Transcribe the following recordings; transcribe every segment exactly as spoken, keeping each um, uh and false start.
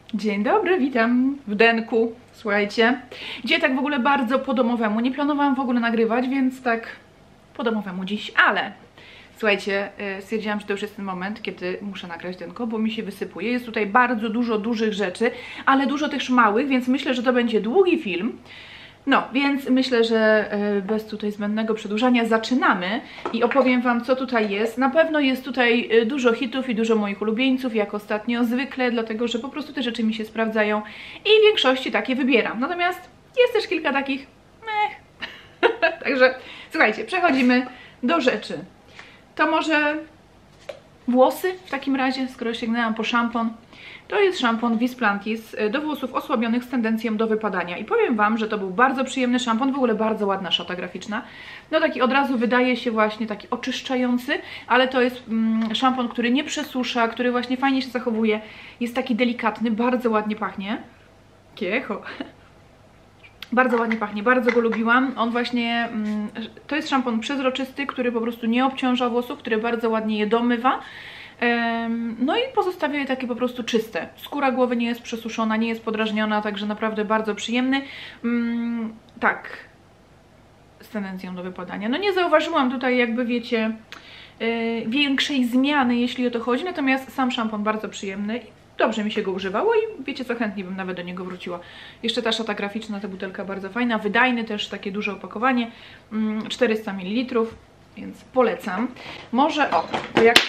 Dzień dobry, witam w denku. Słuchajcie, dzisiaj tak w ogóle bardzo po domowemu. Nie planowałam w ogóle nagrywać, więc tak po domowemu dziś, ale słuchajcie, stwierdziłam, że to już jest ten moment, kiedy muszę nagrać denko, bo mi się wysypuje. Jest tutaj bardzo dużo dużych rzeczy, ale dużo też małych, więc myślę, że to będzie długi film. No, więc myślę, że bez tutaj zbędnego przedłużania zaczynamy i opowiem Wam, co tutaj jest. Na pewno jest tutaj dużo hitów i dużo moich ulubieńców, jak ostatnio zwykle, dlatego że po prostu te rzeczy mi się sprawdzają i w większości takie wybieram. Natomiast jest też kilka takich meh. Także słuchajcie, przechodzimy do rzeczy. To może włosy w takim razie, skoro sięgnęłam po szampon. To jest szampon Visplantis do włosów osłabionych z tendencją do wypadania. I powiem Wam, że to był bardzo przyjemny szampon, w ogóle bardzo ładna szata graficzna. No taki od razu wydaje się właśnie taki oczyszczający, ale to jest mm, szampon, który nie przesusza, który właśnie fajnie się zachowuje. Jest taki delikatny, bardzo ładnie pachnie. Kiecho. Bardzo ładnie pachnie, bardzo go lubiłam. On właśnie, mm, to jest szampon przezroczysty, który po prostu nie obciąża włosów, który bardzo ładnie je domywa. No i pozostawia je takie po prostu czyste. Skóra głowy nie jest przesuszona, nie jest podrażniona, także naprawdę bardzo przyjemny. Mm, tak, z tendencją do wypadania. No nie zauważyłam tutaj, jakby wiecie, yy, większej zmiany, jeśli o to chodzi, natomiast sam szampon bardzo przyjemny. Dobrze mi się go używało i wiecie co, chętnie bym nawet do niego wróciła. Jeszcze ta szata graficzna, ta butelka bardzo fajna, wydajny też, takie duże opakowanie, czterysta mililitrów, więc polecam. Może, o, to jak...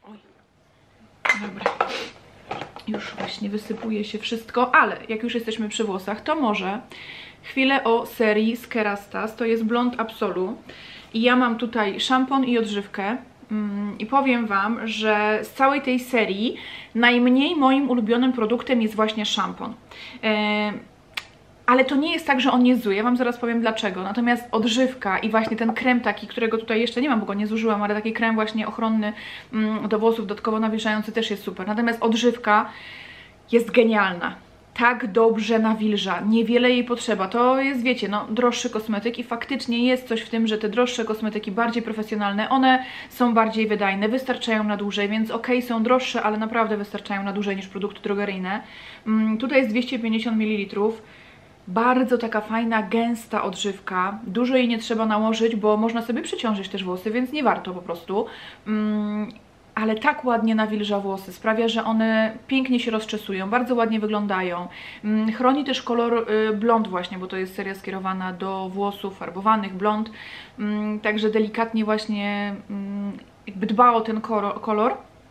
Dobra, już właśnie wysypuje się wszystko, ale jak już jesteśmy przy włosach, to może chwilę o serii z Kerastase. To jest Blond Absolu i ja mam tutaj szampon i odżywkę mm, i powiem Wam, że z całej tej serii najmniej moim ulubionym produktem jest właśnie szampon. E Ale to nie jest tak, że on jest zły, ja Wam zaraz powiem dlaczego. Natomiast odżywka i właśnie ten krem taki, którego tutaj jeszcze nie mam, bo go nie zużyłam, ale taki krem właśnie ochronny mm, do włosów, dodatkowo nawilżający też jest super. Natomiast odżywka jest genialna. Tak dobrze nawilża, niewiele jej potrzeba. To jest, wiecie, no droższy kosmetyk i faktycznie jest coś w tym, że te droższe kosmetyki, bardziej profesjonalne, one są bardziej wydajne, wystarczają na dłużej, więc okej, są droższe, ale naprawdę wystarczają na dłużej niż produkty drogeryjne. Mm, tutaj jest dwieście pięćdziesiąt mililitrów. Bardzo taka fajna, gęsta odżywka. Dużo jej nie trzeba nałożyć, bo można sobie przyciążyć też włosy, więc nie warto po prostu. Mm, ale tak ładnie nawilża włosy, sprawia, że one pięknie się rozczesują, bardzo ładnie wyglądają. Mm, chroni też kolor y, blond właśnie, bo to jest seria skierowana do włosów farbowanych, blond. Mm, także delikatnie właśnie mm, jakby dba o ten kolor.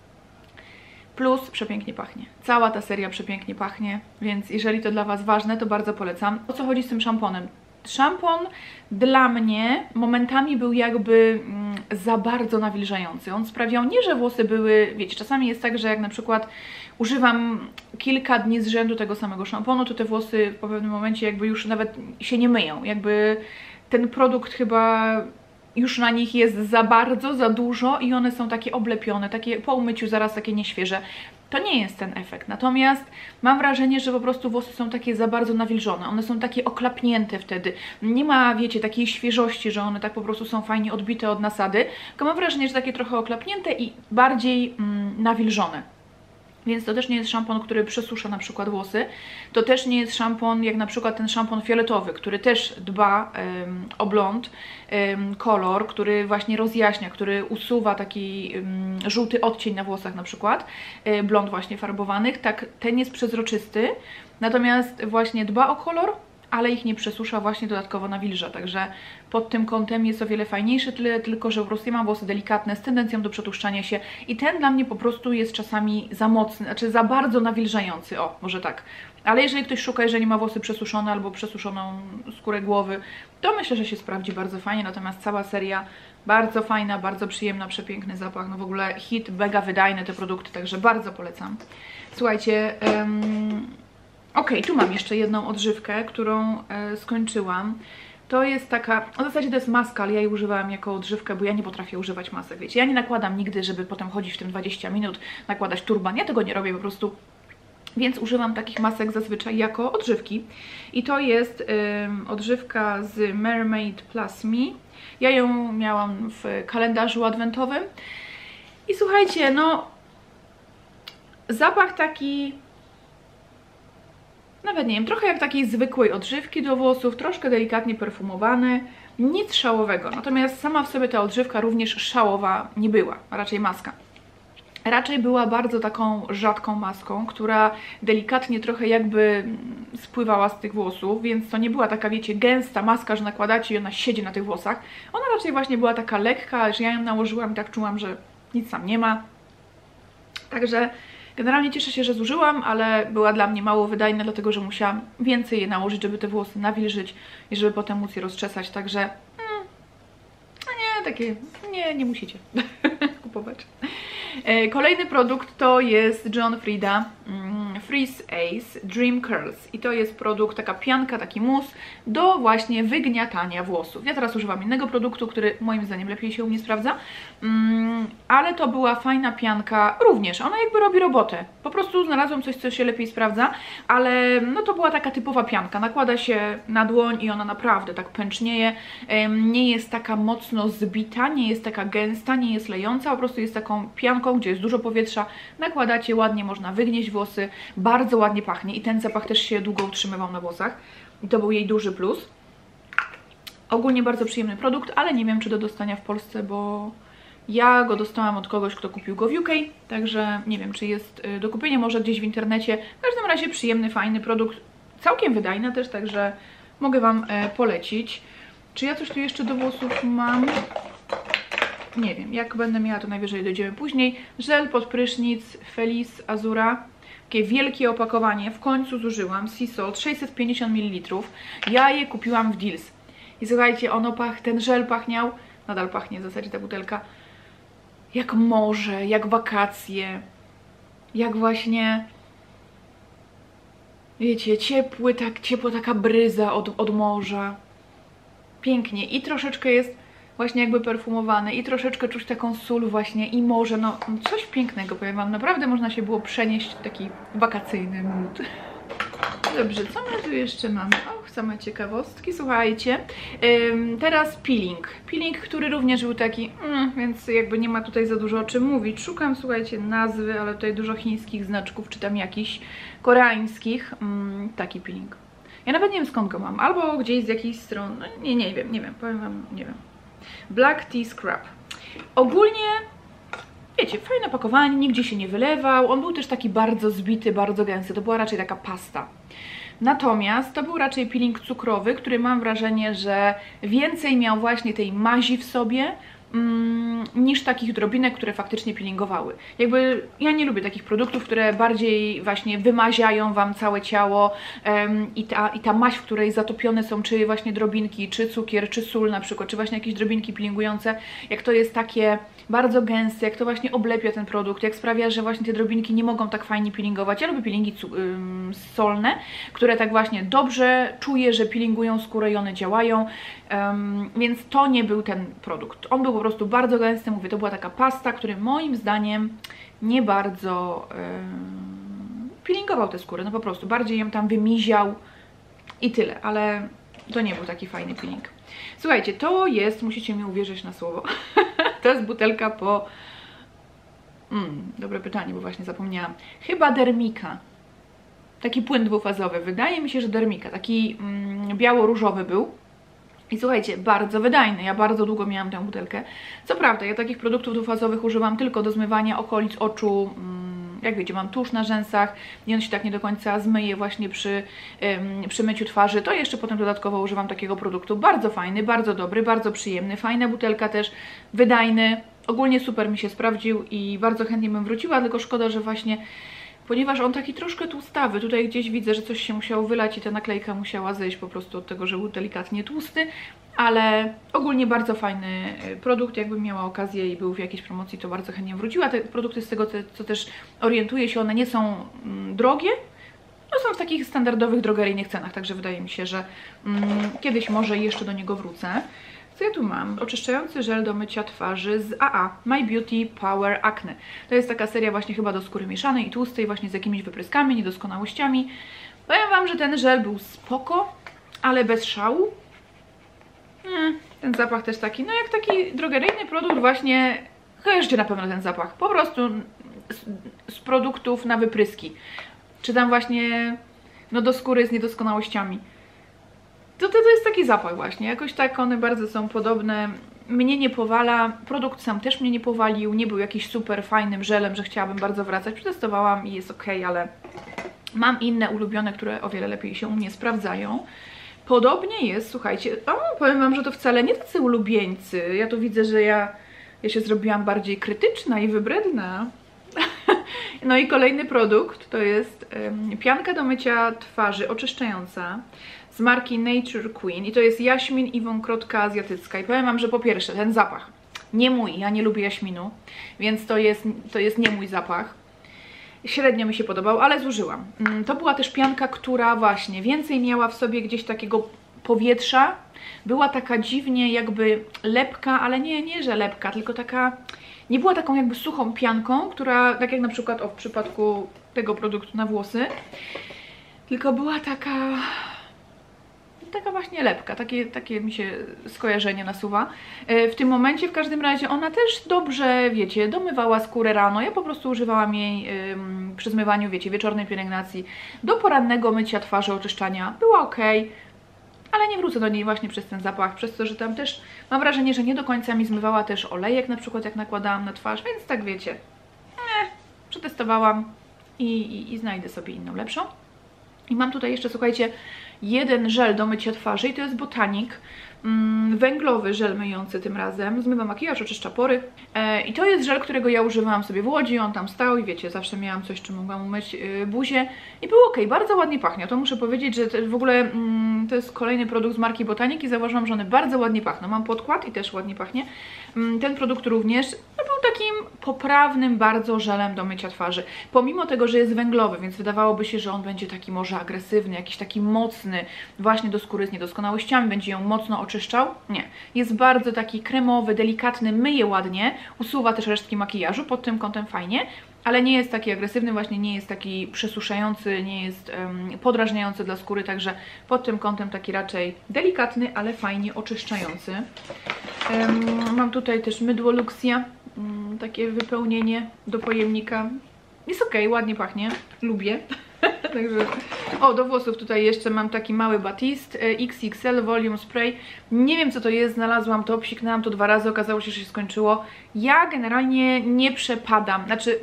Plus przepięknie pachnie. Cała ta seria przepięknie pachnie, więc jeżeli to dla Was ważne, to bardzo polecam. O co chodzi z tym szamponem? Szampon dla mnie momentami był jakby mm, za bardzo nawilżający. On sprawiał nie, że włosy były, wiecie, czasami jest tak, że jak na przykład używam kilka dni z rzędu tego samego szamponu, to te włosy po pewnym momencie jakby już nawet się nie myją. Jakby ten produkt chyba... już na nich jest za bardzo, za dużo i one są takie oblepione, takie po umyciu zaraz takie nieświeże. To nie jest ten efekt. Natomiast mam wrażenie, że po prostu włosy są takie za bardzo nawilżone. One są takie oklapnięte wtedy. Nie ma, wiecie, takiej świeżości, że one tak po prostu są fajnie odbite od nasady. Tylko mam wrażenie, że takie trochę oklapnięte i bardziej mm, nawilżone. Więc to też nie jest szampon, który przesusza na przykład włosy. To też nie jest szampon jak na przykład ten szampon fioletowy, który też dba um, o blond, um, kolor, który właśnie rozjaśnia, który usuwa taki um, żółty odcień na włosach na przykład, um, blond właśnie farbowanych. Tak, ten jest przezroczysty, natomiast właśnie dba o kolor, ale ich nie przesusza, właśnie dodatkowo nawilża, także pod tym kątem jest o wiele fajniejszy, tyle tylko, że po prostu ja mam włosy delikatne z tendencją do przetłuszczania się i ten dla mnie po prostu jest czasami za mocny, znaczy za bardzo nawilżający, o, może tak. Ale jeżeli ktoś szuka, jeżeli ma włosy przesuszone albo przesuszoną skórę głowy, to myślę, że się sprawdzi bardzo fajnie, natomiast cała seria bardzo fajna, bardzo przyjemna, przepiękny zapach, no w ogóle hit, mega wydajne te produkty, także bardzo polecam. Słuchajcie, um, ok, tu mam jeszcze jedną odżywkę, którą e, skończyłam. To jest taka, w zasadzie to jest maska, ale ja jej używałam jako odżywkę, bo ja nie potrafię używać masek, wiecie. Ja nie nakładam nigdy, żeby potem chodzić w tym dwadzieścia minut, nakładać turban, ja tego nie robię po prostu. Więc używam takich masek zazwyczaj jako odżywki. I to jest ym, odżywka z Mermaid Plus Me. Ja ją miałam w kalendarzu adwentowym. I słuchajcie, no zapach taki nawet nie wiem, trochę jak takiej zwykłej odżywki do włosów, troszkę delikatnie perfumowane, nic szałowego. Natomiast sama w sobie ta odżywka również szałowa nie była, a raczej maska. Raczej była bardzo taką rzadką maską, która delikatnie trochę jakby spływała z tych włosów, więc to nie była taka, wiecie, gęsta maska, że nakładacie i ona siedzi na tych włosach. Ona raczej właśnie była taka lekka, że ja ją nałożyłam i tak czułam, że nic tam nie ma. Także generalnie cieszę się, że zużyłam, ale była dla mnie mało wydajna, dlatego że musiałam więcej je nałożyć, żeby te włosy nawilżyć i żeby potem móc je rozczesać, także mm, no nie, takie, nie, nie musicie kupować. Kolejny produkt to jest John Frieda Freeze Ace Dream Curls i to jest produkt, taka pianka, taki mus do właśnie wygniatania włosów. Ja teraz używam innego produktu, który moim zdaniem lepiej się u mnie sprawdza, mm, ale to była fajna pianka również, ona jakby robi robotę, po prostu znalazłam coś, co się lepiej sprawdza, ale no to była taka typowa pianka, nakłada się na dłoń i ona naprawdę tak pęcznieje, nie jest taka mocno zbita, nie jest taka gęsta, nie jest lejąca, po prostu jest taką pianką, gdzie jest dużo powietrza, nakładacie, ładnie można wygnieść włosy, bardzo ładnie pachnie i ten zapach też się długo utrzymywał na włosach i to był jej duży plus. Ogólnie bardzo przyjemny produkt, ale nie wiem, czy do dostania w Polsce, bo ja go dostałam od kogoś, kto kupił go w U K, także nie wiem, czy jest do kupienia, może gdzieś w internecie. W każdym razie przyjemny, fajny produkt, całkiem wydajny też, także mogę Wam polecić. Czy ja coś tu jeszcze do włosów mam? Nie wiem, jak będę miała, to najwyżej dojdziemy później. Żel pod prysznic Feliz Azura. Takie wielkie opakowanie, w końcu zużyłam. Sea Salt, sześćset pięćdziesiąt mililitrów. Ja je kupiłam w Deals. I słuchajcie, ono pach, ten żel pachniał, nadal pachnie w zasadzie ta butelka, jak morze, jak wakacje, jak właśnie, wiecie, ciepły, tak, ciepła taka bryza od, od morza. Pięknie i troszeczkę jest właśnie jakby perfumowany i troszeczkę czuć taką sól właśnie i morze, no coś pięknego, powiem Wam, naprawdę można się było przenieść w taki wakacyjny mood. Dobrze, co my tu jeszcze mamy? Och, same ciekawostki, słuchajcie. Ym, teraz peeling. Peeling, który również był taki, mm, więc jakby nie ma tutaj za dużo o czym mówić. Szukam, słuchajcie, nazwy, ale tutaj dużo chińskich znaczków, czy tam jakichś koreańskich. Ym, taki peeling. Ja nawet nie wiem, skąd go mam, albo gdzieś z jakiejś stron, no, nie, nie wiem, nie wiem, powiem Wam, nie wiem. Black Tea Scrub. Ogólnie, wiecie, fajne pakowanie, nigdzie się nie wylewał, on był też taki bardzo zbity, bardzo gęsty, to była raczej taka pasta. Natomiast to był raczej peeling cukrowy, który mam wrażenie, że więcej miał właśnie tej mazi w sobie, mm, niż takich drobinek, które faktycznie peelingowały. Jakby ja nie lubię takich produktów, które bardziej właśnie wymaziają Wam całe ciało um, i, ta, i ta maź, w której zatopione są czy właśnie drobinki, czy cukier, czy sól na przykład, czy właśnie jakieś drobinki peelingujące, jak to jest takie bardzo gęste, jak to właśnie oblepia ten produkt, jak sprawia, że właśnie te drobinki nie mogą tak fajnie peelingować. Ja lubię peelingi um, solne, które tak właśnie dobrze czuję, że peelingują skórę i one działają, um, więc to nie był ten produkt. On był po prostu bardzo gęsty, mówię, to była taka pasta, który moim zdaniem nie bardzo um, peelingował tę skórę, no po prostu, bardziej ją tam wymiział i tyle, ale to nie był taki fajny peeling. Słuchajcie, to jest, musicie mi uwierzyć na słowo, to jest butelka po... Mm, dobre pytanie, bo właśnie zapomniałam. Chyba Dermika. Taki płyn dwufazowy. Wydaje mi się, że Dermika. Taki mm, biało-różowy był. I słuchajcie, bardzo wydajny. Ja bardzo długo miałam tę butelkę. Co prawda, ja takich produktów dwufazowych używam tylko do zmywania okolic oczu. Mm, jak wiecie, mam tusz na rzęsach i on się tak nie do końca zmyje właśnie przy, ym, przy myciu twarzy. To jeszcze potem dodatkowo używam takiego produktu. Bardzo fajny, bardzo dobry, bardzo przyjemny. Fajna butelka też, wydajny. Ogólnie super mi się sprawdził i bardzo chętnie bym wróciła, tylko szkoda, że właśnie, ponieważ on taki troszkę tłustawy, tutaj gdzieś widzę, że coś się musiało wylać i ta naklejka musiała zejść po prostu od tego, że był delikatnie tłusty, ale ogólnie bardzo fajny produkt, jakbym miała okazję i był w jakiejś promocji, to bardzo chętnie wróciła. Te produkty, z tego co, co też orientuję się, one nie są mm, drogie, no są w takich standardowych drogeryjnych cenach, także wydaje mi się, że mm, kiedyś może jeszcze do niego wrócę. Co ja tu mam? Oczyszczający żel do mycia twarzy z A A, My Beauty Power Acne. To jest taka seria właśnie chyba do skóry mieszanej i tłustej, właśnie z jakimiś wypryskami, niedoskonałościami. Powiem Wam, że ten żel był spoko, ale bez szału. Nie, ten zapach też taki, no jak taki drogeryjny produkt właśnie, kojarzycie na pewno ten zapach. Po prostu z, z produktów na wypryski. Czy tam właśnie no do skóry z niedoskonałościami. To, to, to jest taki zapach właśnie, jakoś tak one bardzo są podobne. Mnie nie powala, produkt sam też mnie nie powalił, nie był jakiś super fajnym żelem, że chciałabym bardzo wracać. Przetestowałam i jest ok, ale mam inne ulubione, które o wiele lepiej się u mnie sprawdzają. Podobnie jest, słuchajcie, o, powiem wam, że to wcale nie tacy ulubieńcy. Ja tu widzę, że ja, ja się zrobiłam bardziej krytyczna i wybredna. No i kolejny produkt to jest um, pianka do mycia twarzy oczyszczająca z marki Nature Queen i to jest jaśmin i wąkrotka azjatycka. I powiem wam, że po pierwsze ten zapach, nie mój, ja nie lubię jaśminu, więc to jest, to jest nie mój zapach. Średnio mi się podobał, ale zużyłam. To była też pianka, która właśnie więcej miała w sobie gdzieś takiego powietrza. Była taka dziwnie jakby lepka, ale nie, nie że lepka, tylko taka... Nie była taką jakby suchą pianką, która, tak jak na przykład o, w przypadku tego produktu na włosy, tylko była taka... Taka właśnie lepka, takie, takie mi się skojarzenie nasuwa. W tym momencie w każdym razie ona też dobrze, wiecie, domywała skórę rano. Ja po prostu używałam jej ym, przy zmywaniu, wiecie, wieczornej pielęgnacji do porannego mycia twarzy, oczyszczania. Była ok, ale nie wrócę do niej właśnie przez ten zapach, przez to, że tam też mam wrażenie, że nie do końca mi zmywała też olejek, na przykład jak nakładałam na twarz, więc tak wiecie, eh, przetestowałam i, i, i znajdę sobie inną, lepszą. I mam tutaj jeszcze, słuchajcie, jeden żel do mycia twarzy i to jest Botanic, mm, węglowy żel myjący tym razem, zmywa makijaż, oczyszcza pory e, i to jest żel, którego ja używałam sobie w Łodzi, on tam stał i wiecie, zawsze miałam coś, czym mogłam umyć yy, buzię i był ok, bardzo ładnie pachnie, to muszę powiedzieć, że w ogóle mm, to jest kolejny produkt z marki Botanic i zauważyłam, że one bardzo ładnie pachną, mam podkład i też ładnie pachnie, mm, ten produkt również no, był takim poprawnym bardzo żelem do mycia twarzy, pomimo tego, że jest węglowy, więc wydawałoby się, że on będzie taki może agresywny, jakiś taki mocny właśnie do skóry z niedoskonałościami, będzie ją mocno oczyszczał. Nie. Jest bardzo taki kremowy, delikatny, myje ładnie, usuwa też resztki makijażu, pod tym kątem fajnie, ale nie jest taki agresywny, właśnie nie jest taki przesuszający, nie jest um, podrażniający dla skóry, także pod tym kątem taki raczej delikatny, ale fajnie oczyszczający. Um, mam tutaj też mydło Luxia, um, takie wypełnienie do pojemnika. Jest ok, ładnie pachnie, lubię. Także... O, do włosów tutaj jeszcze mam taki mały Batiste X X L Volume Spray. Nie wiem co to jest, znalazłam to, psiknęłam to dwa razy, okazało się, że się skończyło. Ja generalnie nie przepadam, znaczy...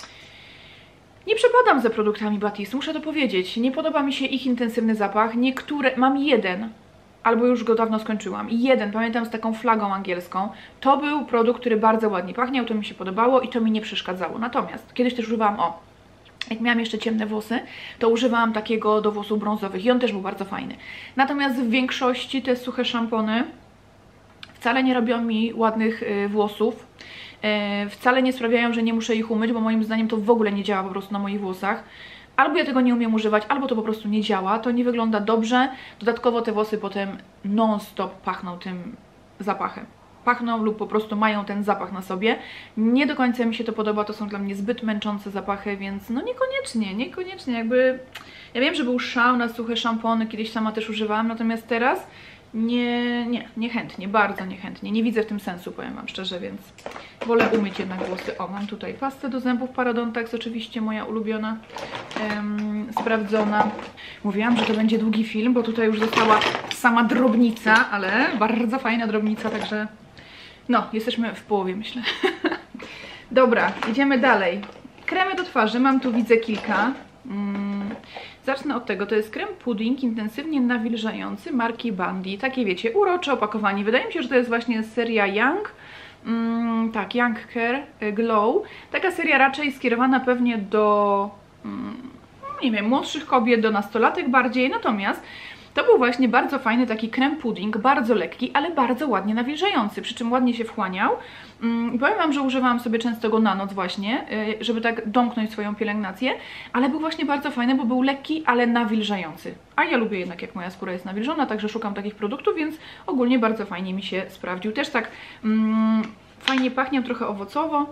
Nie przepadam za produktami Batiste, muszę to powiedzieć. Nie podoba mi się ich intensywny zapach. Niektóre... Mam jeden, albo już go dawno skończyłam. Jeden, pamiętam, z taką flagą angielską. To był produkt, który bardzo ładnie pachniał, to mi się podobało i to mi nie przeszkadzało. Natomiast kiedyś też używałam, o, jak miałam jeszcze ciemne włosy, to używałam takiego do włosów brązowych i on też był bardzo fajny. Natomiast w większości te suche szampony wcale nie robią mi ładnych y, włosów. Y, wcale nie sprawiają, że nie muszę ich umyć, bo moim zdaniem to w ogóle nie działa po prostu na moich włosach. Albo ja tego nie umiem używać, albo to po prostu nie działa, to nie wygląda dobrze. Dodatkowo te włosy potem non-stop pachną tym zapachem. Pachną lub po prostu mają ten zapach na sobie. Nie do końca mi się to podoba, to są dla mnie zbyt męczące zapachy, więc no niekoniecznie, niekoniecznie jakby... Ja wiem, że był szał na suche szampony, kiedyś sama też używałam, natomiast teraz nie, nie, niechętnie, bardzo niechętnie. Nie widzę w tym sensu, powiem wam szczerze, więc wolę umyć jednak włosy. O, mam tutaj pastę do zębów Parodontax, oczywiście moja ulubiona, em, sprawdzona. Mówiłam, że to będzie długi film, bo tutaj już została sama drobnica, ale bardzo fajna drobnica, także no, jesteśmy w połowie, myślę. Dobra, idziemy dalej. Kremy do twarzy, mam tu, widzę, kilka. Mm, zacznę od tego, to jest krem pudding intensywnie nawilżający marki Bundy. Takie wiecie, urocze opakowanie. Wydaje mi się, że to jest właśnie seria Young. Mm, tak, Young Care Glow. Taka seria raczej skierowana pewnie do, mm, nie wiem, młodszych kobiet, do nastolatek bardziej. Natomiast to był właśnie bardzo fajny taki krem pudding, bardzo lekki, ale bardzo ładnie nawilżający, przy czym ładnie się wchłaniał. I powiem wam, że używałam sobie często go na noc właśnie, żeby tak domknąć swoją pielęgnację, ale był właśnie bardzo fajny, bo był lekki, ale nawilżający. A ja lubię jednak, jak moja skóra jest nawilżona, także szukam takich produktów, więc ogólnie bardzo fajnie mi się sprawdził. Też tak mm, fajnie pachnie, trochę owocowo.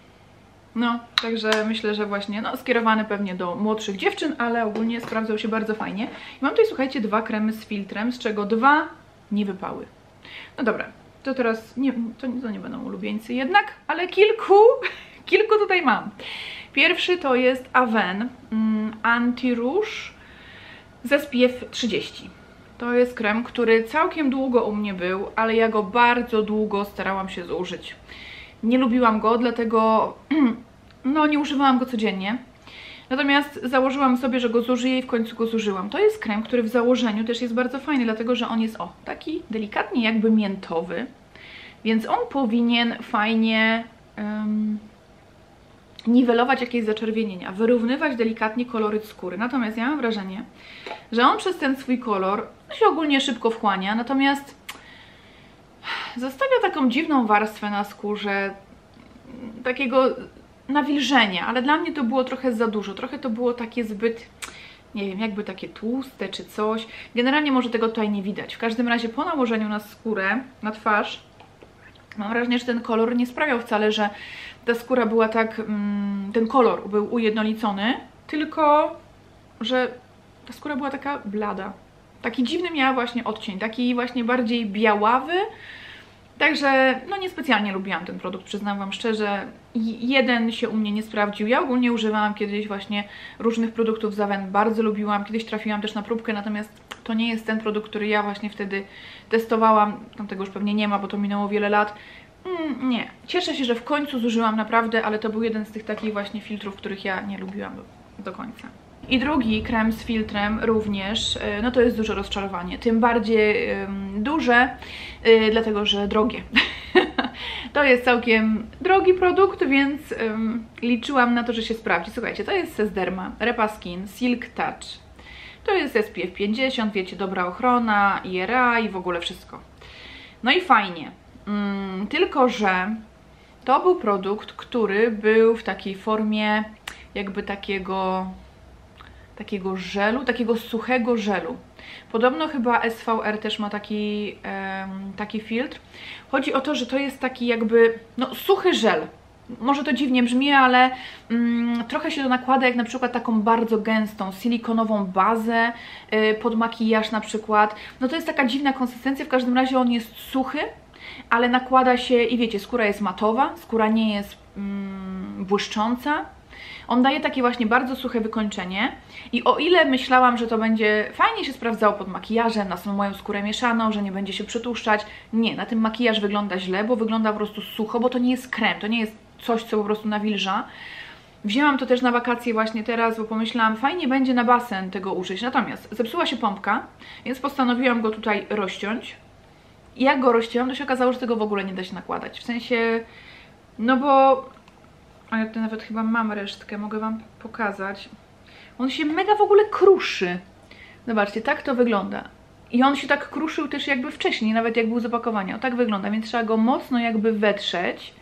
No, także myślę, że właśnie no, skierowany pewnie do młodszych dziewczyn, ale ogólnie sprawdzał się bardzo fajnie. I mam tutaj, słuchajcie, dwa kremy z filtrem, z czego dwa nie wypały. No dobra, to teraz nie, to, to nie będą ulubieńcy jednak, ale kilku, kilku tutaj mam. Pierwszy to jest Avène um, Anti-Rouge z S P F trzydzieści. To jest krem, który całkiem długo u mnie był, ale ja go bardzo długo starałam się zużyć. Nie lubiłam go, dlatego no nie używałam go codziennie. Natomiast założyłam sobie, że go zużyję i w końcu go zużyłam. To jest krem, który w założeniu też jest bardzo fajny, dlatego że on jest o, taki delikatnie jakby miętowy, więc on powinien fajnie um, niwelować jakieś zaczerwienienia, wyrównywać delikatnie koloryt skóry. Natomiast ja mam wrażenie, że on przez ten swój kolor się ogólnie szybko wchłania, natomiast zostawia taką dziwną warstwę na skórze, takiego nawilżenia, ale dla mnie to było trochę za dużo, trochę to było takie zbyt, nie wiem, jakby takie tłuste czy coś. Generalnie może tego tutaj nie widać. W każdym razie po nałożeniu na skórę, na twarz, mam wrażenie, że ten kolor nie sprawiał wcale, że ta skóra była tak, mm, ten kolor był ujednolicony, tylko że ta skóra była taka blada. Taki dziwny miała właśnie odcień, taki właśnie bardziej białawy. Także no niespecjalnie lubiłam ten produkt, przyznam wam szczerze. Jeden się u mnie nie sprawdził. Ja ogólnie używałam kiedyś właśnie różnych produktów z Aven, bardzo lubiłam. Kiedyś trafiłam też na próbkę, natomiast to nie jest ten produkt, który ja właśnie wtedy testowałam. Tam tego już pewnie nie ma, bo to minęło wiele lat. Mm, nie. Cieszę się, że w końcu zużyłam naprawdę, ale to był jeden z tych takich właśnie filtrów, których ja nie lubiłam do, do końca. I drugi krem z filtrem również, no to jest duże rozczarowanie, tym bardziej um, duże, yy, dlatego że drogie. To jest całkiem drogi produkt, więc um, liczyłam na to, że się sprawdzi. Słuchajcie, to jest Sesderma Repa Skin Silk Touch. To jest S P F pięćdziesiąt, wiecie, dobra ochrona, I R A i w ogóle wszystko. No i fajnie, um, tylko że to był produkt, który był w takiej formie jakby takiego... takiego żelu, takiego suchego żelu. Podobno chyba S V R też ma taki, um, taki filtr. Chodzi o to, że to jest taki jakby, no suchy żel. Może to dziwnie brzmi, ale um, trochę się to nakłada jak na przykład taką bardzo gęstą, silikonową bazę y, pod makijaż na przykład. No to jest taka dziwna konsystencja, w każdym razie on jest suchy, ale nakłada się i wiecie, skóra jest matowa, skóra nie jest um, błyszcząca. On daje takie właśnie bardzo suche wykończenie i o ile myślałam, że to będzie fajnie się sprawdzało pod makijażem, na moją skórę mieszaną, że nie będzie się przytłuszczać, nie, na tym makijaż wygląda źle, bo wygląda po prostu sucho, bo to nie jest krem, to nie jest coś, co po prostu nawilża. Wzięłam to też na wakacje właśnie teraz, bo pomyślałam, fajnie będzie na basen tego użyć, natomiast zepsuła się pompka, więc postanowiłam go tutaj rozciąć. I jak go rozcięłam, to się okazało, że tego w ogóle nie da się nakładać, w sensie, no bo... A ja tu nawet chyba mam resztkę, mogę wam pokazać. On się mega w ogóle kruszy. Zobaczcie, tak to wygląda. I on się tak kruszył też jakby wcześniej, nawet jak był z opakowania. O, tak wygląda, więc trzeba go mocno jakby wetrzeć,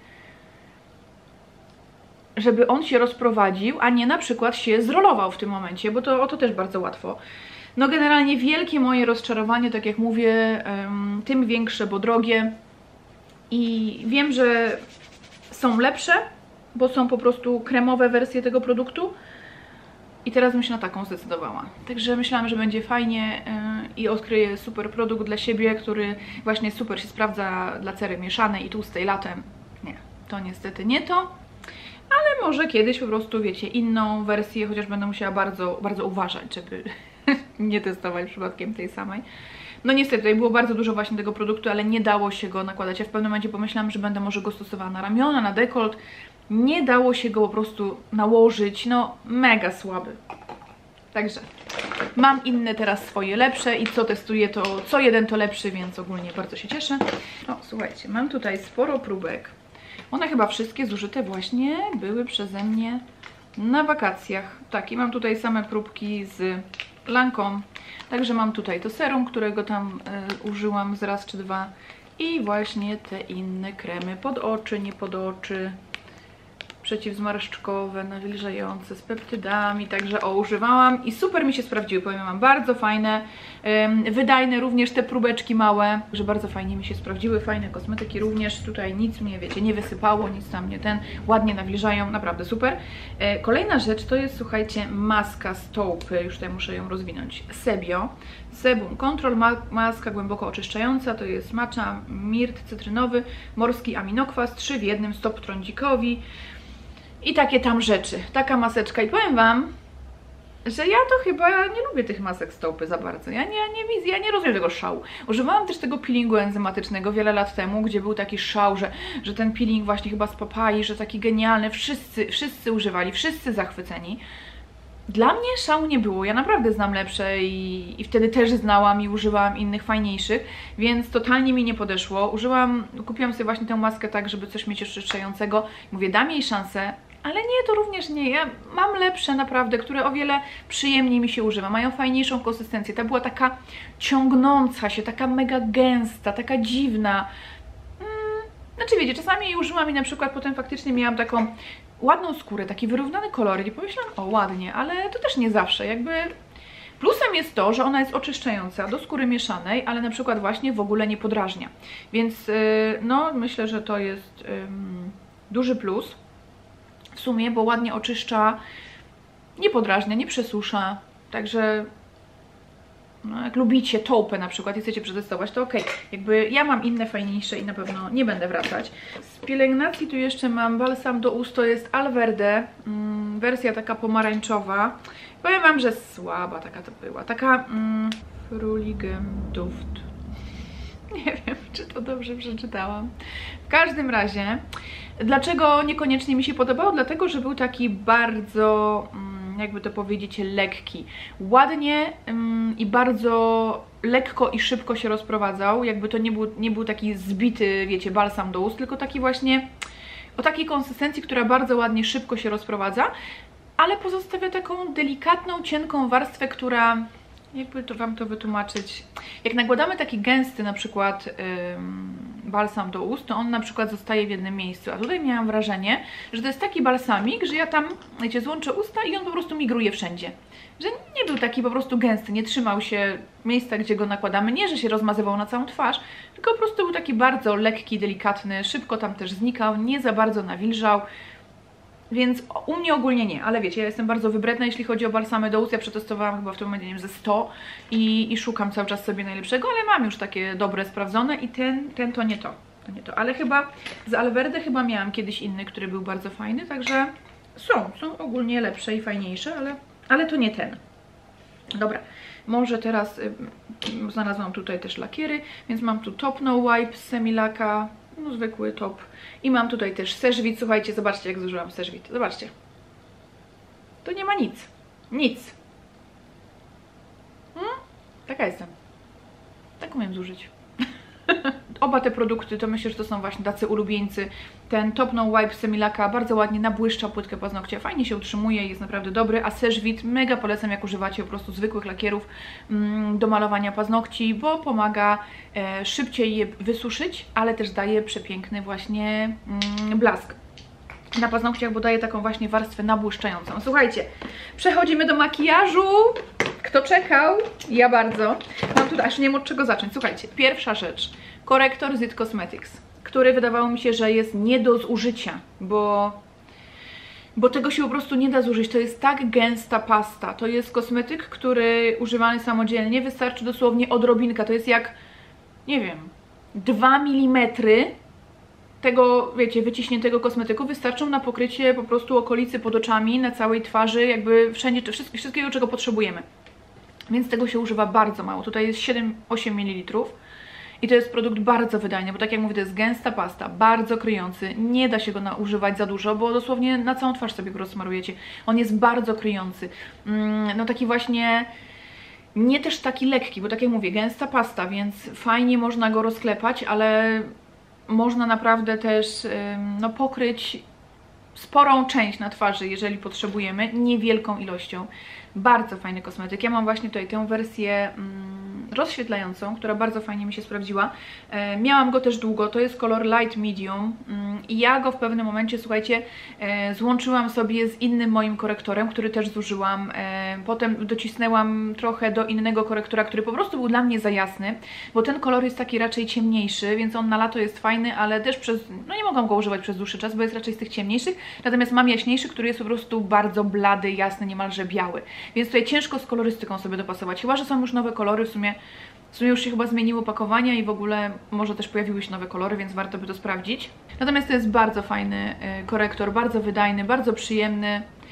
żeby on się rozprowadził, a nie na przykład się zrolował w tym momencie, bo to, o to też bardzo łatwo. No generalnie wielkie moje rozczarowanie, tak jak mówię, um, tym większe, bo drogie. I wiem, że są lepsze, bo są po prostu kremowe wersje tego produktu i teraz bym się na taką zdecydowała. Także myślałam, że będzie fajnie yy, i odkryję super produkt dla siebie, który właśnie super się sprawdza dla cery mieszanej i tłustej latem. Nie, to niestety nie to, ale może kiedyś po prostu, wiecie, inną wersję, chociaż będę musiała bardzo, bardzo uważać, żeby nie testować przypadkiem tej samej. No niestety, tutaj było bardzo dużo właśnie tego produktu, ale nie dało się go nakładać. Ja w pewnym momencie pomyślałam, że będę może go stosowała na ramiona, na dekolt. Nie dało się go po prostu nałożyć, no mega słaby. Także mam inne teraz swoje lepsze i co testuję, to co jeden to lepszy, więc ogólnie bardzo się cieszę. O, słuchajcie, mam tutaj sporo próbek. One chyba wszystkie zużyte właśnie były przeze mnie na wakacjach. Tak, i mam tutaj same próbki z Lancome. Także mam tutaj to serum, którego tam y, użyłam z raz czy dwa. I właśnie te inne kremy pod oczy, nie pod oczy, przeciwzmarszczkowe, nawilżające, z peptydami, także o, używałam i super mi się sprawdziły, powiem wam, bardzo fajne, ym, wydajne również te próbeczki małe, że bardzo fajnie mi się sprawdziły, fajne kosmetyki również, tutaj nic mnie, wiecie, nie wysypało, nic tam nie ten, ładnie nawilżają, naprawdę super. E, kolejna rzecz to jest, słuchajcie, maska z Taupy, już tutaj muszę ją rozwinąć, Sebio, Sebum Control, ma maska głęboko oczyszczająca, to jest matcha, mirt cytrynowy, morski aminokwas, trzy w jednym, stop trądzikowi. I takie tam rzeczy, taka maseczka i powiem wam, że ja to chyba nie lubię tych masek stopy za bardzo. Ja nie, ja nie widzę, ja nie rozumiem tego szału. Używałam też tego peelingu enzymatycznego wiele lat temu, gdzie był taki szał, że, że ten peeling właśnie chyba z papai, że taki genialny, wszyscy, wszyscy używali, wszyscy zachwyceni. Dla mnie szału nie było, ja naprawdę znam lepsze i, i wtedy też znałam i używałam innych fajniejszych, więc totalnie mi nie podeszło. Użyłam, kupiłam sobie właśnie tę maskę tak, żeby coś mieć oczyszczającego. Mówię, dam jej szansę, ale nie, to również nie. Ja mam lepsze naprawdę, które o wiele przyjemniej mi się używa, mają fajniejszą konsystencję. Ta była taka ciągnąca się, taka mega gęsta, taka dziwna. Hmm, znaczy wiecie, czasami jej użyłam i na przykład potem faktycznie miałam taką ładną skórę, taki wyrównany kolor i pomyślałam, o ładnie, ale to też nie zawsze, jakby plusem jest to, że ona jest oczyszczająca do skóry mieszanej, ale na przykład właśnie w ogóle nie podrażnia, więc yy, no myślę, że to jest yy, duży plus w sumie, bo ładnie oczyszcza, nie podrażnia, nie przesusza, także no, jak lubicie taupę na przykład i chcecie przetestować, to ok. Jakby ja mam inne fajniejsze i na pewno nie będę wracać. Z pielęgnacji tu jeszcze mam balsam do ust, to jest Alverde, mm, wersja taka pomarańczowa. Powiem wam, że słaba taka to była, taka mm, Fruligem Duft. Nie wiem, czy to dobrze przeczytałam. W każdym razie, dlaczego niekoniecznie mi się podobał? Dlatego, że był taki bardzo, jakby to powiedzieć, lekki. Ładnie ym, i bardzo lekko i szybko się rozprowadzał. Jakby to nie był, nie był taki zbity, wiecie, balsam do ust, tylko taki właśnie o takiej konsystencji, która bardzo ładnie, szybko się rozprowadza, ale pozostawia taką delikatną, cienką warstwę, która... Jakby to wam to wytłumaczyć, jak nakładamy taki gęsty na przykład ym, balsam do ust, to on na przykład zostaje w jednym miejscu, a tutaj miałam wrażenie, że to jest taki balsamik, że ja tam, wiecie, złączę usta i on po prostu migruje wszędzie, że nie był taki po prostu gęsty, nie trzymał się miejsca, gdzie go nakładamy, nie, że się rozmazywał na całą twarz, tylko po prostu był taki bardzo lekki, delikatny, szybko tam też znikał, nie za bardzo nawilżał. Więc u mnie ogólnie nie, ale wiecie, ja jestem bardzo wybredna, jeśli chodzi o balsamy do ust. Ja przetestowałam chyba w tym momencie, nie wiem, ze sto i, i szukam cały czas sobie najlepszego, ale mam już takie dobre, sprawdzone i ten, ten to nie to, to nie to. Ale chyba z Alverde chyba miałam kiedyś inny, który był bardzo fajny, także są, są ogólnie lepsze i fajniejsze, ale, ale to nie ten. Dobra, może teraz y, znalazłam tutaj też lakiery, więc mam tu Top No Wipe z Semilaka, no zwykły top. I mam tutaj też Seżwit. Słuchajcie, zobaczcie, jak zużyłam Seżwit. Zobaczcie. To nie ma nic. Nic. Hmm? Taka jestem. Tak umiem zużyć. Oba te produkty to myślę, że to są właśnie tacy ulubieńcy. Ten Top No Wipe Semilaka bardzo ładnie nabłyszcza płytkę paznokcia, fajnie się utrzymuje, jest naprawdę dobry, a Seżwit mega polecam, jak używacie po prostu zwykłych lakierów mm, do malowania paznokci, bo pomaga e, szybciej je wysuszyć, ale też daje przepiękny właśnie mm, blask na paznokciach, bo daje taką właśnie warstwę nabłyszczającą. Słuchajcie, przechodzimy do makijażu. Kto czekał? Ja bardzo. Mam tutaj, aż nie wiem od czego zacząć. Słuchajcie, pierwsza rzecz. Korektor z It Cosmetics, który wydawało mi się, że jest nie do zużycia, bo, bo tego się po prostu nie da zużyć. To jest tak gęsta pasta. To jest kosmetyk, który używany samodzielnie wystarczy dosłownie odrobinka. To jest jak, nie wiem, dwa milimetry tego, wiecie, wyciśniętego kosmetyku wystarczą na pokrycie po prostu okolicy pod oczami, na całej twarzy, jakby wszędzie, wszystkiego, czego potrzebujemy. Więc tego się używa bardzo mało. Tutaj jest siedem osiem mililitrów. I to jest produkt bardzo wydajny, bo tak jak mówię, to jest gęsta pasta, bardzo kryjący, nie da się go używać za dużo, bo dosłownie na całą twarz sobie go rozsmarujecie. On jest bardzo kryjący, no taki właśnie, nie też taki lekki, bo tak jak mówię, gęsta pasta, więc fajnie można go rozklepać, ale można naprawdę też no, pokryć sporą część na twarzy, jeżeli potrzebujemy, niewielką ilością. Bardzo fajny kosmetyk. Ja mam właśnie tutaj tę wersję mm, rozświetlającą, która bardzo fajnie mi się sprawdziła. E, miałam go też długo, to jest kolor light medium mm, i ja go w pewnym momencie, słuchajcie, e, złączyłam sobie z innym moim korektorem, który też zużyłam. E, potem docisnęłam trochę do innego korektora, który po prostu był dla mnie za jasny, bo ten kolor jest taki raczej ciemniejszy, więc on na lato jest fajny, ale też przez, no nie mogłam go używać przez dłuższy czas, bo jest raczej z tych ciemniejszych. Natomiast mam jaśniejszy, który jest po prostu bardzo blady, jasny, niemalże biały. Więc tutaj ciężko z kolorystyką sobie dopasować. Chyba że są już nowe kolory, w sumie, w sumie już się chyba zmieniły opakowania i w ogóle może też pojawiły się nowe kolory, więc warto by to sprawdzić. Natomiast to jest bardzo fajny korektor, bardzo wydajny, bardzo przyjemny.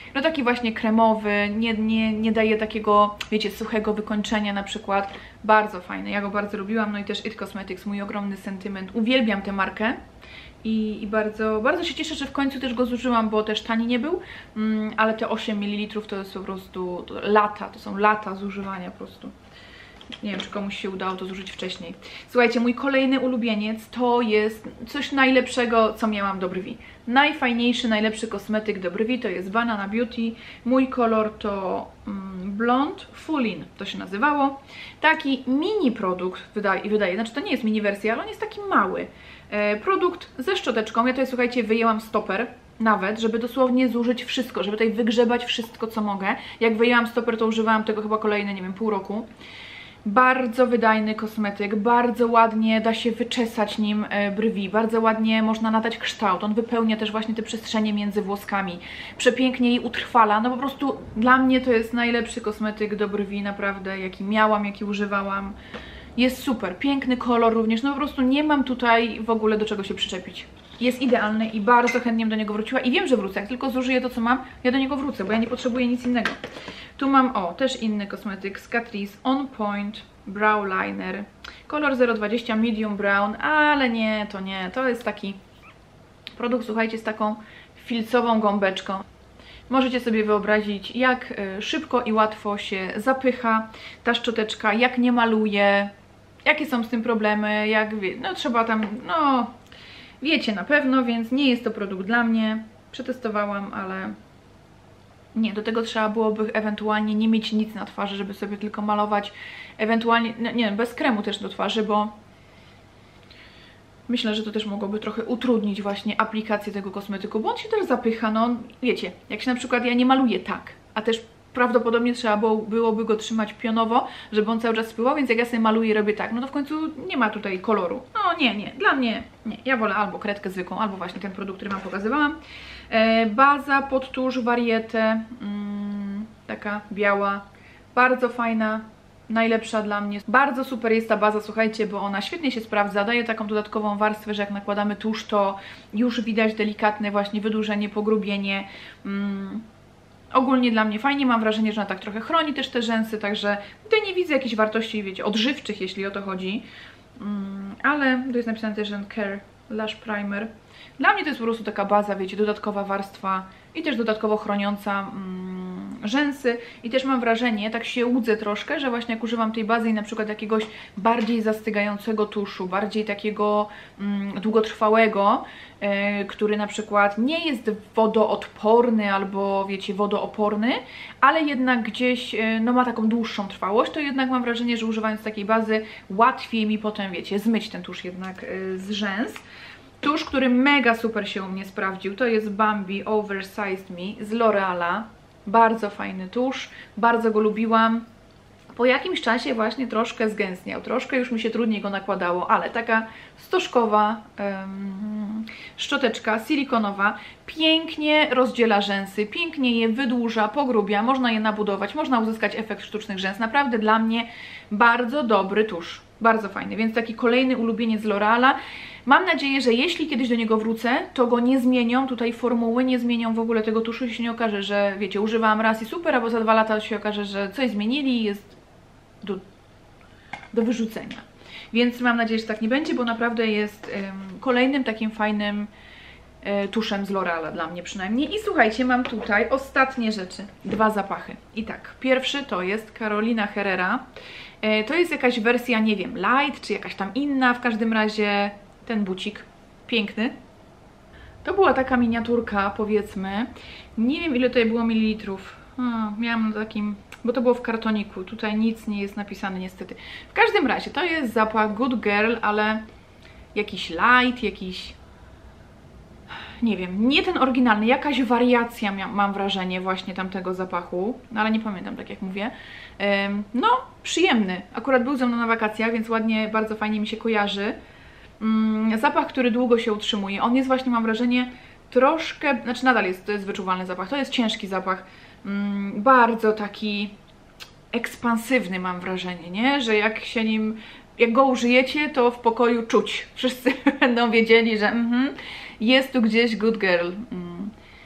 no taki właśnie kremowy, nie, nie, nie daje takiego, wiecie, suchego wykończenia na przykład. Bardzo fajny, ja go bardzo lubiłam, no i też It Cosmetics, mój ogromny sentyment. Uwielbiam tę markę. I, i bardzo, bardzo się cieszę, że w końcu też go zużyłam, bo też tani nie był, mm, ale te osiem mililitrów to jest po prostu to lata, to są lata zużywania po prostu. Nie wiem, czy komuś się udało to zużyć wcześniej. Słuchajcie, mój kolejny ulubieniec to jest coś najlepszego, co miałam do brwi. Najfajniejszy, najlepszy kosmetyk do brwi to jest Banana Beauty. Mój kolor to mm, Blond Full In, to się nazywało. Taki mini produkt wydaje, wydaje, znaczy to nie jest mini wersja, ale on jest taki mały. E, produkt ze szczoteczką. Ja tutaj, słuchajcie, wyjęłam stoper. Nawet, żeby dosłownie zużyć wszystko, żeby tutaj wygrzebać wszystko, co mogę. Jak wyjęłam stoper, to używałam tego chyba kolejne, nie wiem, pół roku. Bardzo wydajny kosmetyk, bardzo ładnie da się wyczesać nim brwi, bardzo ładnie można nadać kształt, on wypełnia też właśnie te przestrzenie między włoskami, przepięknie je utrwala, no po prostu dla mnie to jest najlepszy kosmetyk do brwi naprawdę, jaki miałam, jaki używałam. Jest super, piękny kolor również, no po prostu nie mam tutaj w ogóle do czego się przyczepić. Jest idealny i bardzo chętnie do niego wróciła i wiem, że wrócę, jak tylko zużyję to, co mam, ja do niego wrócę, bo ja nie potrzebuję nic innego. Tu mam, o, też inny kosmetyk z Catrice On Point Brow Liner, kolor zero dwadzieścia Medium Brown, ale nie, to nie, to jest taki produkt, słuchajcie, z taką filcową gąbeczką. Możecie sobie wyobrazić, jak szybko i łatwo się zapycha ta szczoteczka, jak nie maluje, jakie są z tym problemy, jak, no trzeba tam, no... Wiecie na pewno, więc nie jest to produkt dla mnie. Przetestowałam, ale nie, do tego trzeba byłoby ewentualnie nie mieć nic na twarzy, żeby sobie tylko malować. Ewentualnie, nie, nie bez kremu też do twarzy, bo myślę, że to też mogłoby trochę utrudnić właśnie aplikację tego kosmetyku, bo on się też zapycha, no wiecie, jak się na przykład ja nie maluję tak, a też prawdopodobnie trzeba było, byłoby go trzymać pionowo, żeby on cały czas spływał, więc jak ja sobie maluję i robię tak, no to w końcu nie ma tutaj koloru. No nie, nie, dla mnie nie. Ja wolę albo kredkę zwykłą, albo właśnie ten produkt, który Wam pokazywałam. E, baza pod tusz Varieté, mm, taka biała, bardzo fajna, najlepsza dla mnie. Bardzo super jest ta baza, słuchajcie, bo ona świetnie się sprawdza, daje taką dodatkową warstwę, że jak nakładamy tusz, to już widać delikatne właśnie wydłużenie, pogrubienie. Mm. Ogólnie dla mnie fajnie, mam wrażenie, że ona tak trochę chroni też te rzęsy, także tutaj nie widzę jakichś wartości, wiecie, odżywczych, jeśli o to chodzi. Mm, ale tu jest napisane też, że Care Lash Primer. Dla mnie to jest po prostu taka baza, wiecie, dodatkowa warstwa i też dodatkowo chroniąca mm, rzęsy. I też mam wrażenie, tak się łudzę troszkę, że właśnie jak używam tej bazy i na przykład jakiegoś bardziej zastygającego tuszu, bardziej takiego mm, długotrwałego, yy, który na przykład nie jest wodoodporny albo, wiecie, wodooporny, ale jednak gdzieś yy, no, ma taką dłuższą trwałość, to jednak mam wrażenie, że używając takiej bazy łatwiej mi potem, wiecie, zmyć ten tusz jednak yy, z rzęs. Tusz, który mega super się u mnie sprawdził, to jest Bambi Oversized Me z L'Oreala. Bardzo fajny tusz, bardzo go lubiłam. Po jakimś czasie właśnie troszkę zgęstniał, troszkę już mi się trudniej go nakładało, ale taka stożkowa um, szczoteczka silikonowa pięknie rozdziela rzęsy, pięknie je wydłuża, pogrubia, można je nabudować, można uzyskać efekt sztucznych rzęs. Naprawdę dla mnie bardzo dobry tusz, bardzo fajny, więc taki kolejny ulubieniec z L'Oreala. Mam nadzieję, że jeśli kiedyś do niego wrócę, to go nie zmienią, tutaj formuły nie zmienią w ogóle tego tuszu i się nie okaże, że wiecie, używałam raz i super, albo za dwa lata się okaże, że coś zmienili i jest do, do wyrzucenia. Więc mam nadzieję, że tak nie będzie, bo naprawdę jest um, kolejnym takim fajnym e, tuszem z L'Oreala, dla mnie przynajmniej. I słuchajcie, mam tutaj ostatnie rzeczy, dwa zapachy. I tak, pierwszy to jest Carolina Herrera. E, to jest jakaś wersja, nie wiem, light, czy jakaś tam inna, w każdym razie ten bucik, piękny. To była taka miniaturka, powiedzmy. Nie wiem, ile tutaj było mililitrów. Hmm, miałam na takim, bo to było w kartoniku. Tutaj nic nie jest napisane niestety. W każdym razie to jest zapach Good Girl, ale jakiś light, jakiś... Nie wiem, nie ten oryginalny, jakaś wariacja mam wrażenie właśnie tamtego zapachu, no ale nie pamiętam, tak jak mówię. No, przyjemny. Akurat był ze mną na wakacjach, więc ładnie, bardzo fajnie mi się kojarzy. Zapach, który długo się utrzymuje. On jest właśnie, mam wrażenie, troszkę, znaczy nadal jest, to jest wyczuwalny zapach, to jest ciężki zapach, bardzo taki ekspansywny, mam wrażenie, nie? Że jak się nim, jak go użyjecie, to w pokoju czuć. Wszyscy będą wiedzieli, że mm, jest tu gdzieś good girl. Mm.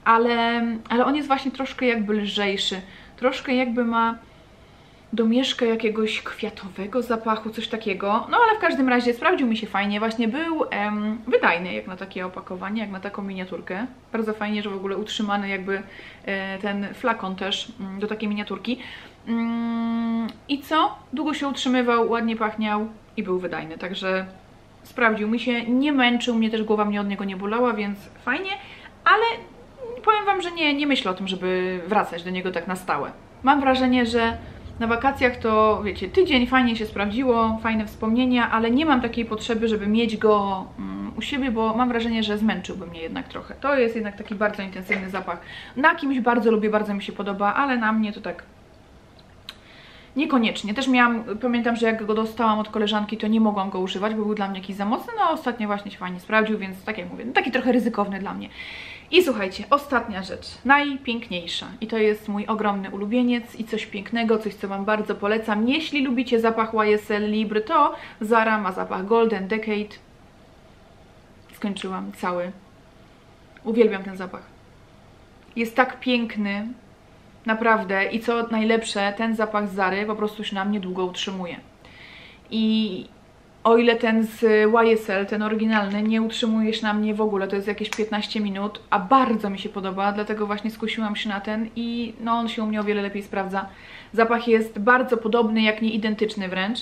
ale, ale on jest właśnie troszkę jakby lżejszy, troszkę jakby ma domieszkę jakiegoś kwiatowego zapachu, coś takiego. No ale w każdym razie sprawdził mi się fajnie, właśnie był em, wydajny jak na takie opakowanie, jak na taką miniaturkę. Bardzo fajnie, że w ogóle utrzymany jakby e, ten flakon też m, do takiej miniaturki. Mm, I co? Długo się utrzymywał, ładnie pachniał i był wydajny, także sprawdził mi się, nie męczył mnie, też głowa mnie od niego nie bolała, więc fajnie, ale powiem Wam, że nie, nie myślę o tym, żeby wracać do niego tak na stałe. Mam wrażenie, że na wakacjach to, wiecie, tydzień fajnie się sprawdziło, fajne wspomnienia, ale nie mam takiej potrzeby, żeby mieć go um, u siebie, bo mam wrażenie, że zmęczyłby mnie jednak trochę. To jest jednak taki bardzo intensywny zapach. Na kimś bardzo lubię, bardzo mi się podoba, ale na mnie to tak niekoniecznie. Też miałam, pamiętam, że jak go dostałam od koleżanki, to nie mogłam go używać, bo był dla mnie jakiś za mocny, no a ostatnio właśnie się fajnie sprawdził, więc tak jak mówię, no taki trochę ryzykowny dla mnie. I słuchajcie, ostatnia rzecz, najpiękniejsza i to jest mój ogromny ulubieniec i coś pięknego, coś co Wam bardzo polecam. Jeśli lubicie zapach Y S L Libre, to Zara ma zapach Golden Decade. Skończyłam cały. Uwielbiam ten zapach. Jest tak piękny, naprawdę, i co najlepsze, ten zapach z Zary po prostu się na mnie długo utrzymuje. I o ile ten z Y S L, ten oryginalny, nie utrzymuje się na mnie w ogóle, to jest jakieś piętnaście minut, a bardzo mi się podoba, dlatego właśnie skusiłam się na ten i no on się u mnie o wiele lepiej sprawdza. Zapach jest bardzo podobny, jak nie identyczny wręcz.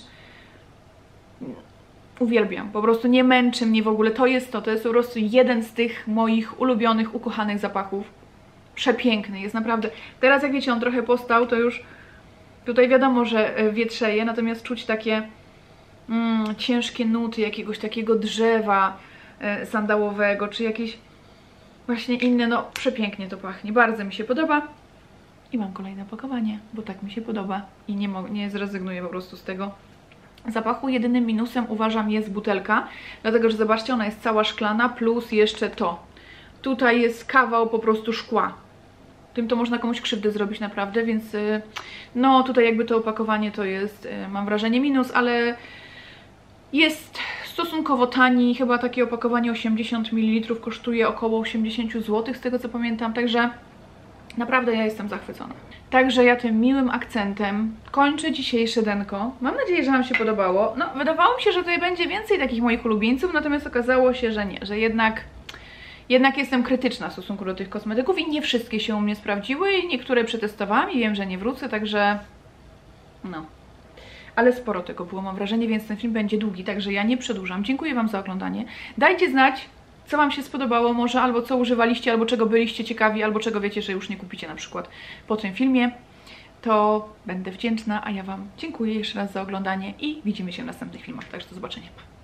Uwielbiam, po prostu nie męczy mnie w ogóle, to jest to, to jest po prostu jeden z tych moich ulubionych, ukochanych zapachów. Przepiękny, jest naprawdę. Teraz jak wiecie, on trochę postał, to już tutaj wiadomo, że wietrzeje, natomiast czuć takie Mm, ciężkie nuty jakiegoś takiego drzewa e, sandałowego, czy jakieś właśnie inne, no przepięknie to pachnie, bardzo mi się podoba i mam kolejne opakowanie, bo tak mi się podoba i nie, nie zrezygnuję po prostu z tego zapachu. Jedynym minusem uważam jest butelka, dlatego że zobaczcie, ona jest cała szklana, plus jeszcze to, tutaj jest kawał po prostu szkła. Tym to można komuś krzywdę zrobić naprawdę, więc no tutaj jakby to opakowanie to jest, mam wrażenie, minus, ale jest stosunkowo tani, chyba takie opakowanie osiemdziesiąt mililitrów kosztuje około osiemdziesiąt złotych z tego co pamiętam, także naprawdę ja jestem zachwycona. Także ja tym miłym akcentem kończę dzisiejsze denko. Mam nadzieję, że Wam się podobało. No, wydawało mi się, że tutaj będzie więcej takich moich ulubieńców, natomiast okazało się, że nie, że jednak Jednak jestem krytyczna w stosunku do tych kosmetyków i nie wszystkie się u mnie sprawdziły i niektóre przetestowałam i wiem, że nie wrócę, także no. Ale sporo tego było, mam wrażenie, więc ten film będzie długi, także ja nie przedłużam. Dziękuję Wam za oglądanie. Dajcie znać, co Wam się spodobało może, albo co używaliście, albo czego byliście ciekawi, albo czego wiecie, że już nie kupicie na przykład po tym filmie. To będę wdzięczna, a ja Wam dziękuję jeszcze raz za oglądanie i widzimy się w następnych filmach, także do zobaczenia.